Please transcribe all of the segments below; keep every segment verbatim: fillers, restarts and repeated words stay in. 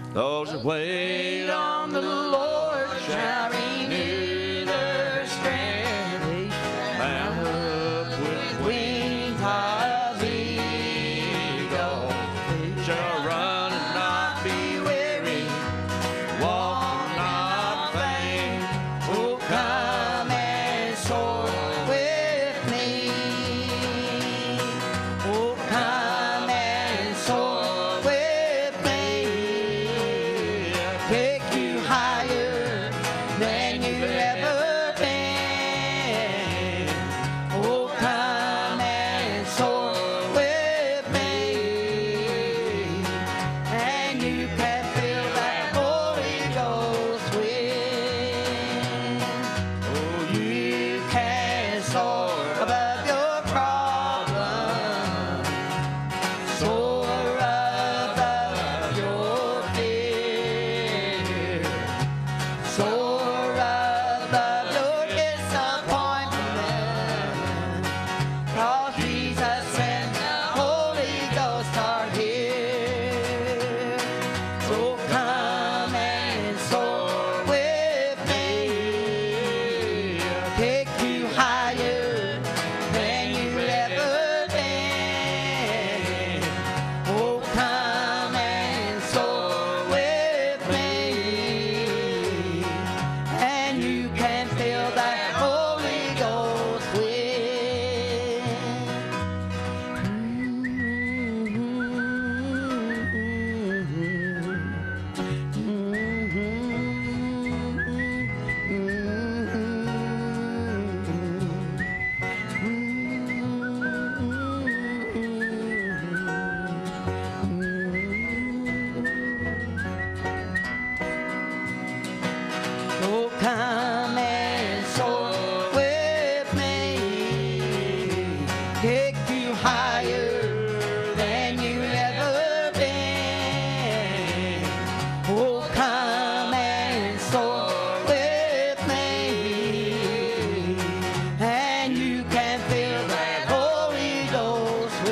Those that wait on the Lord shall renew their strength. They shall mount up with wings as eagles. They shall run and not be weary, walk and not faint. Oh, come and soar with me. Oh, come and soar with me. Take you higher than you've ever been. Oh, come and soar with me. And you can feel that Holy Ghost wind. Oh, you can soar above your problems. Soar above your fear. Soar above your disappointment. 'Cause Jesus and the Holy Ghost are here. So come and soar with me. Take you higher than you've ever been. Oh, come and soar with me. And you can feel that Holy Ghost wind. Oh, come and soar with me. Take you higher than you've ever been. Oh, come and soar with me. And you can feel that Holy Ghost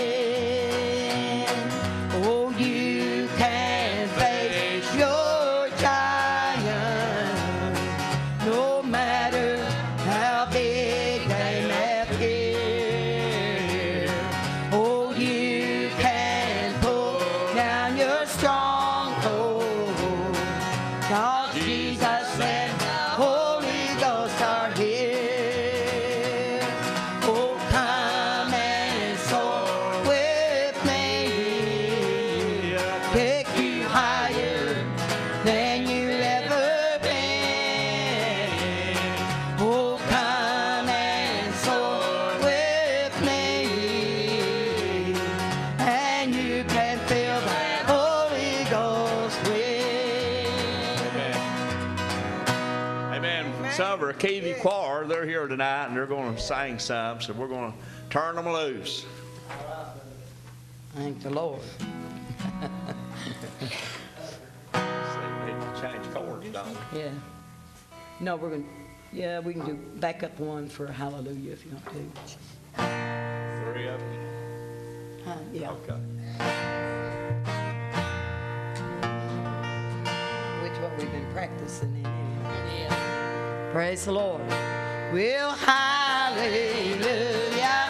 wind. Oh, you can face your giant, no matter how big they may appear. Oh, you can pull down your stronghold, 'cause Jesus and the Holy Ghost are here. Oh, come and soar with me. Take you higher than you've ever been. Oh, come and soar with me. And you can feel that Holy Ghost wind. Amen. Some of our K V choir, they're here tonight and they're going to sing some, so we're going to turn them loose. Thank the Lord. See, we need to change chords, don't we? Yeah. No, we're going to, yeah, we can do back up one for Hallelujah if you want to. Three of them. Huh, yeah. Okay. Which what we've been practicing in. Yeah. Praise the Lord. Well, hallelujah.